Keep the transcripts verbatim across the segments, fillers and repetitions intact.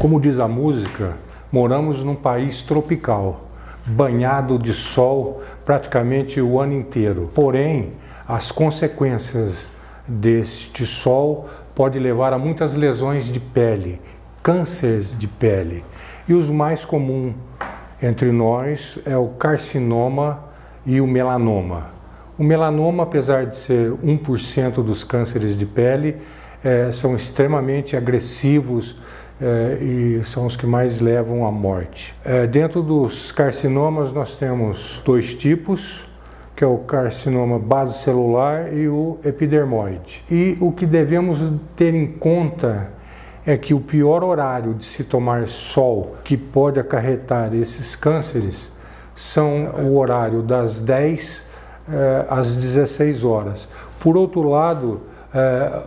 Como diz a música, moramos num país tropical, banhado de sol praticamente o ano inteiro. Porém, as consequências deste sol podem levar a muitas lesões de pele, cânceres de pele. E os mais comuns entre nós é o carcinoma e o melanoma. O melanoma, apesar de ser um por cento dos cânceres de pele, é, são extremamente agressivos é, e são os que mais levam à morte. É, dentro dos carcinomas nós temos dois tipos, que é o carcinoma basocelular e o epidermoide. E o que devemos ter em conta é que o pior horário de se tomar sol que pode acarretar esses cânceres são o horário das dez eh, às dezesseis horas. Por outro lado, eh,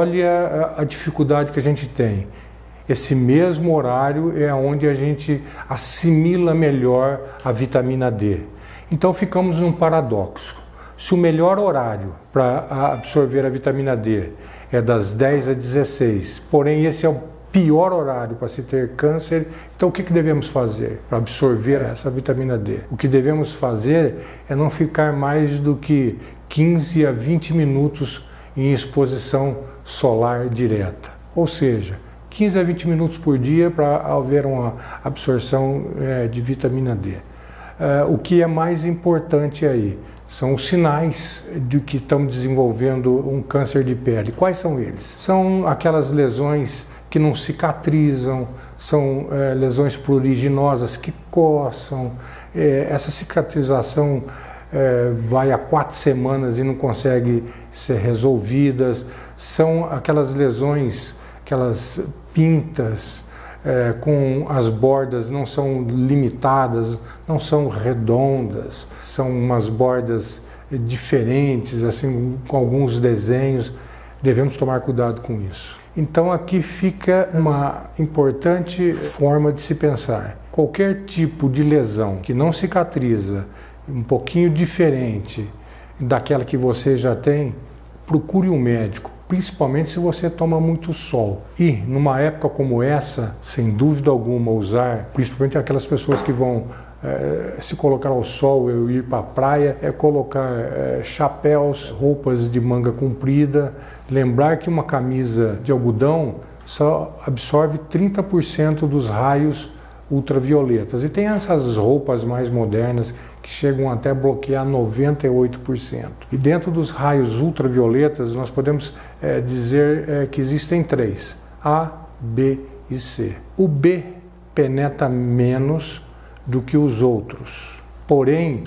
olha a dificuldade que a gente tem. Esse mesmo horário é onde a gente assimila melhor a vitamina D. Então ficamos num paradoxo. Se o melhor horário para absorver a vitamina D é das dez às dezesseis, porém esse é o pior horário para se ter câncer, então o que, que devemos fazer para absorver essa vitamina D? O que devemos fazer é não ficar mais do que quinze a vinte minutos em exposição solar direta. Ou seja, quinze a vinte minutos por dia para haver uma absorção é, de vitamina D. Uh, o que é mais importante aí são os sinais de que estamos desenvolvendo um câncer de pele. Quais são eles? São aquelas lesões que não cicatrizam, são é, lesões pruriginosas que coçam, é, essa cicatrização é, vai a quatro semanas e não consegue ser resolvidas, são aquelas lesões, aquelas pintas, É, com as bordas não são limitadas, não são redondas, são umas bordas diferentes, assim, com alguns desenhos. Devemos tomar cuidado com isso. Então aqui fica uma importante forma de se pensar. Qualquer tipo de lesão que não cicatriza, um pouquinho diferente daquela que você já tem, procure um médico. Principalmente se você toma muito sol. E numa época como essa, sem dúvida alguma, usar, principalmente aquelas pessoas que vão é, se colocar ao sol e ir para a praia, é colocar é, chapéus, roupas de manga comprida. Lembrar que uma camisa de algodão só absorve trinta por cento dos raios ultravioletas. E tem essas roupas mais modernas que chegam até a bloquear noventa e oito por cento. E dentro dos raios ultravioletas nós podemos é, dizer é, que existem três, A, B e C. O B penetra menos do que os outros, porém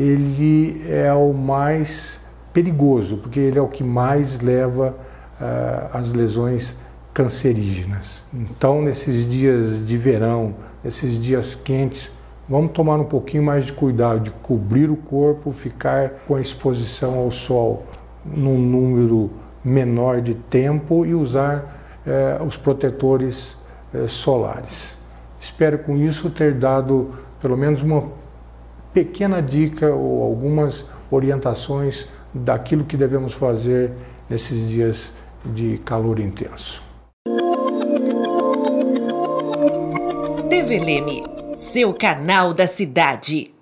ele é o mais perigoso, porque ele é o que mais leva uh, às lesões cancerígenas. Então, nesses dias de verão, nesses dias quentes, vamos tomar um pouquinho mais de cuidado de cobrir o corpo, ficar com a exposição ao sol num número menor de tempo e usar eh, os protetores eh, solares. Espero com isso ter dado pelo menos uma pequena dica ou algumas orientações daquilo que devemos fazer nesses dias de calor intenso. T V Leme, seu canal da cidade.